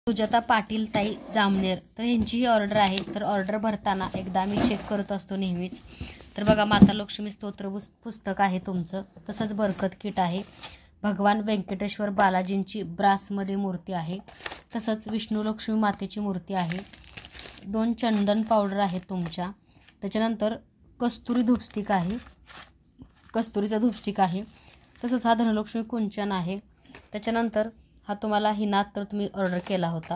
सुजाता पाटील ताई जामनेर, तर यांची ही ऑर्डर आहे। तर ऑर्डर भरताना एकदा मी चेक करत असतो नेहमीच। तर बघा, माता लक्ष्मी स्तोत्र पुस्तक आहे तुमचं, तसंच बरकत किट आहे, भगवान व्यंकटेश्वर बालाजींची ब्रासमध्ये मूर्ती आहे, तसंच विष्णू लक्ष्मी मातेची मूर्ती आहे, 2 चंदन पावडर आहे तुमच्या, त्याच्यानंतर कस्तुरी धूपस्टिक आहे, कस्तुरीचा धूपस्टिक आहे, तसंच हा धनलक्ष्मी कुंचन आहे, त्याच्यानंतर हा तुम्हाला हिना अत्तर तुम्ही ऑर्डर केला होता,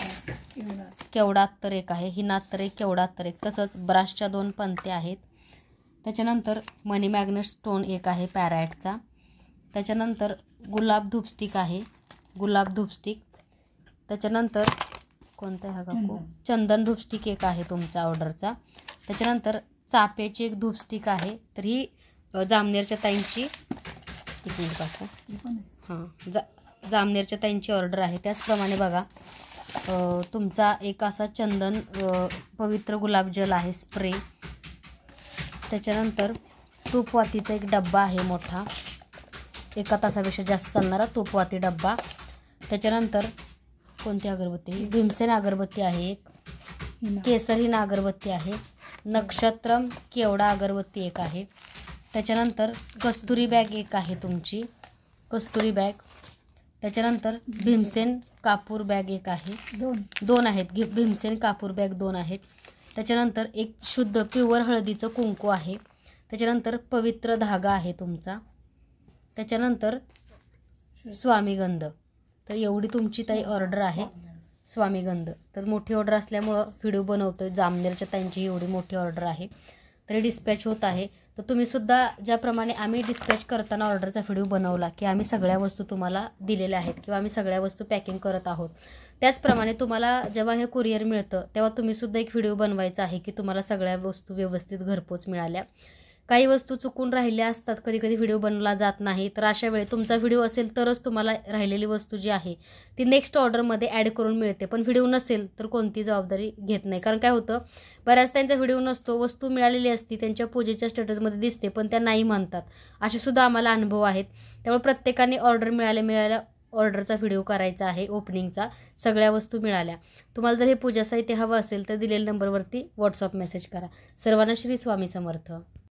केवडा अत्तर एक आहे, हिना अत्तर एक, केवडा अत्तर एक, तसंच ब्रासच्या 2 पंते आहेत, त्याच्यानंतर मनी मॅग्नेट स्टोन एक आहे पॅराइटचा, त्याच्यानंतर गुलाब धूपस्टिक आहे, गुलाब धूपस्टिक, त्याच्यानंतर कोणता हा काकू चंदन धूपस्टिक एक आहे तुमचा ऑर्डरचा, त्याच्यानंतर चाफ्याची एक धूपस्टिक आहे। तर ही जामनेरच्या ताईंची काकू हां जामनेरच्या ताईंची ऑर्डर आहे। त्याचप्रमाणे बघा, तुमचा एक असा चंदन पवित्र गुलाबजल आहे स्प्रे, त्याच्यानंतर तूपवातीचा एक डब्बा आहे मोठा, 1 तासापेक्षा जास्त चालणारा तूपवाती डब्बा, त्याच्यानंतर कोणती अगरबत्ती, भीमसेन अगरबत्ती आहे एक, केसरी अगरबत्ती आहे, नक्षत्रम केवडा अगरबत्ती एक आहे, त्याच्यानंतर कस्तुरी बॅग एक आहे तुमची, कस्तुरी बॅग, त्याच्यानंतर भीमसेन कापूर बॅग एक आहे, दोन आहेत भीमसेन कापूर बॅग 2 आहेत, त्याच्यानंतर एक शुद्ध प्युअर हळदीचं कुंकू आहे, त्याच्यानंतर पवित्र धागा आहे तुमचा, त्याच्यानंतर स्वामीगंध। तर एवढी तुमची ताई ऑर्डर आहे स्वामीगंध। तर मोठी ऑर्डर असल्यामुळं व्हिडिओ बनवतोय, जामनेरच्या ताईंची एवढी मोठी ऑर्डर आहे, तरी डिस्पॅच होत आहे। तर तुम्हीसुद्धा ज्याप्रमाणे आम्ही डिस्पॅच करताना ऑर्डरचा व्हिडिओ बनवला की आम्ही सगळ्या वस्तू तुम्हाला दिलेल्या आहेत किंवा आम्ही सगळ्या वस्तू पॅकिंग करत आहोत, त्याचप्रमाणे तुम्हाला जेव्हा हे कुरिअर मिळतं तेव्हा तुम्हीसुद्धा एक व्हिडिओ बनवायचा आहे की तुम्हाला सगळ्या वस्तू व्यवस्थित घरपोच मिळाल्या। काही वस्तू चुकून राहिल्या असतात, कधी कधी व्हिडिओ बनवला जात नाही, तर अशा वेळी तुमचा व्हिडिओ असेल तरच तुम्हाला राहिलेली वस्तू जी आहे ती नेक्स्ट ऑर्डरमध्ये ॲड करून मिळते, पण व्हिडिओ नसेल तर कोणती जबाबदारी घेत नाही। कारण काय होतं, बऱ्याच त्यांचा व्हिडिओ नसतो, वस्तू मिळालेली असती, त्यांच्या पूजेच्या स्टेटसमध्ये दिसते पण त्या नाही म्हणतात, असे सुद्धा आम्हाला अनुभव आहेत। त्यामुळे प्रत्येकाने ऑर्डर मिळाल्या ऑर्डरचा व्हिडिओ करायचा आहे, ओपनिंगचा, सगळ्या वस्तू मिळाल्या। तुम्हाला जर हे पूजा साहित्य हवं असेल तर दिलेल्या नंबरवरती व्हॉट्सअप मेसेज करा। सर्वांना श्री स्वामी समर्थ।